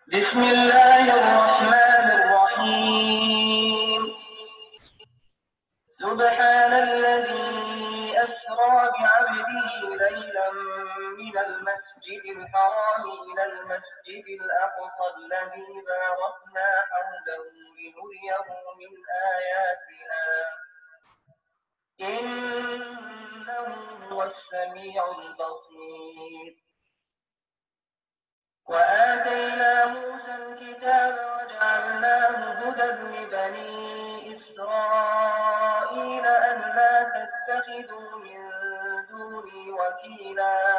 بسم الله الرحمن الرحيم. سبحان الذي أسرى بعبده ليلا من المسجد الحرام إلى المسجد الأقصى الذي باركنا حوله لنريه من آياتنا إنه هو السميع البصير. وآتينا موسى الكتاب وجعلناه هدى لبني إسرائيل ألا تتخذوا من دوني وكيلا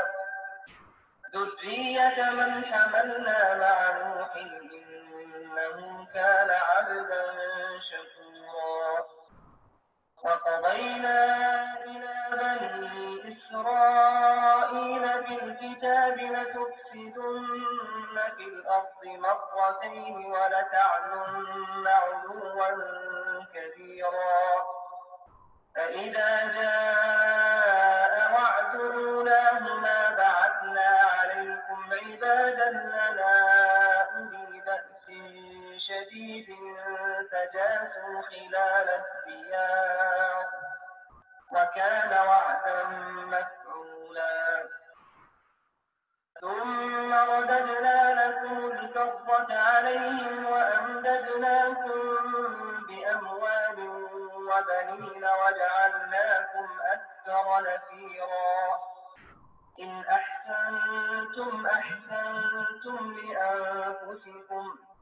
ذرية من حملنا مع نوح إنه كان عبدا شكورا. وقضينا إلى بني إسرائيل في الكتاب لتفسدن في الأرض مرتين ولتعلن علوا كبيرا. فإذا جاء وعد أولاهما بعثنا عليكم عبادا لنا أولي بأس شديد فجاسوا خلال الديار وكان وعدا مفعولا. ثم رددنا لكم الكرة عليهم وأمددناكم بأموال وبنين وجعلناكم أكثر نفيرا. إن أحسنتم أحسنتم لأنفسكم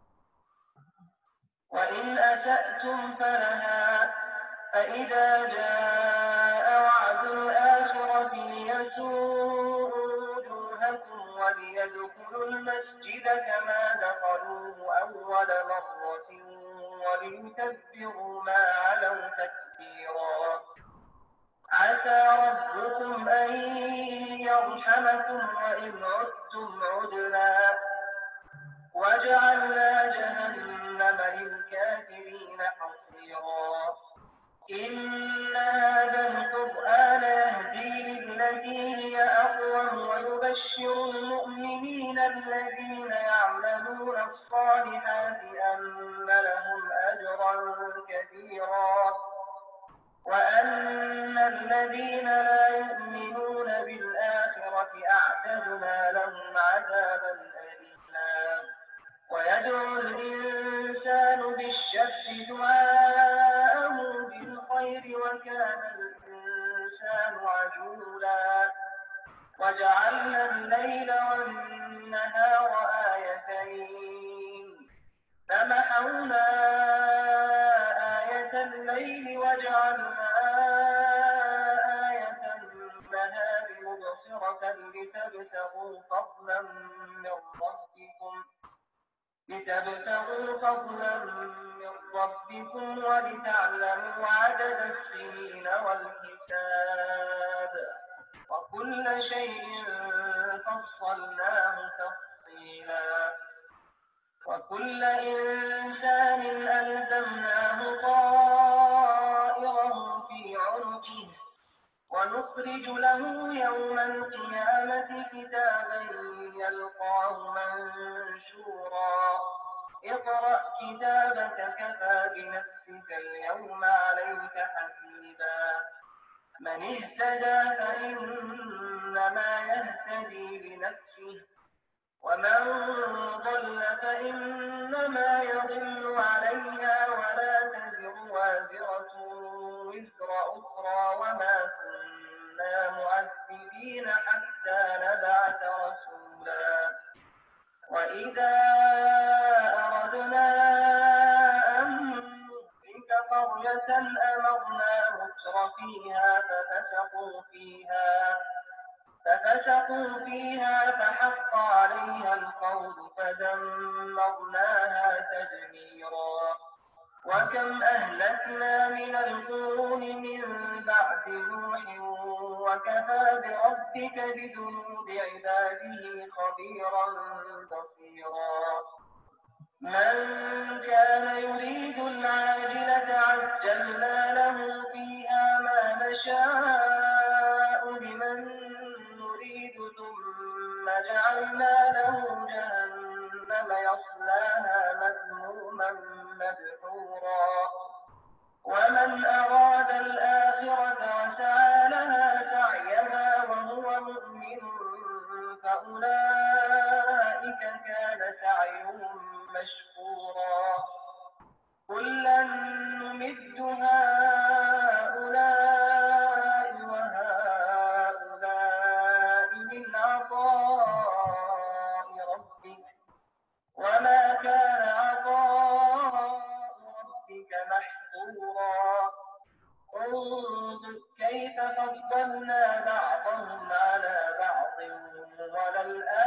وإن أسأتم فلها. فإذا جاء وعد الآخرة ليسوءوا وجوهكم وليدخلوا المسجد كما دخلوه أول مرة وليتبروا ما علوا تكبيرا. عسى ربكم أن يرحمكم وإن عدتم عدنا وجعلنا جهنم للكافرين حصيرا. إن هذا القرآن يهدي للتي هي أقوم ويبشر المؤمنين الذين يعملون الصالحات أن لهم أجرا كبيرا وأن الذين لا يؤمنون بالآخرة أعتدنا لهم عذابا أليما. ويدعو الإنسان بالشر دعاءه بالخير وكان الإنسان عجولا. وجعلنا الليل والنهار آيتين فمحونا آية الليل وجعلنا آية النهار مبصرة لتبتغوا فضلا من ربكم ولتعلموا عدد السنين والحساب وكل شيء فصلناه تفصيلا. وكل إنسان ألزمناه طائره في عنقه ونخرج له يوم القيامة كتابا يلقاه منشورا. اقرأ كتابك كفى بنفسك اليوم عليك حسيبا. من اهتدى فإنما يهتدي لنفسه ومن ضل فإنما يضل عليها ولا تزر وازرة وزر أخرى وما كنا معذبين حتى نبعث رسولا. وإذا أردنا أن نهلك قرية أمرنا متر فيها ففسقوا فيها فحق عليها القول فدمرناها تدميرا. وكم أهلكنا من القرون من بعد نوح وكفى بربك بذنوب عباده خبيرا بصيرا. من كان يريد العاجلة عجلنا له فيها ما نشاء لمن نريد ثم جعلنا له جهنم يصلاها فضلنا بعضهم على بعض وللآخرة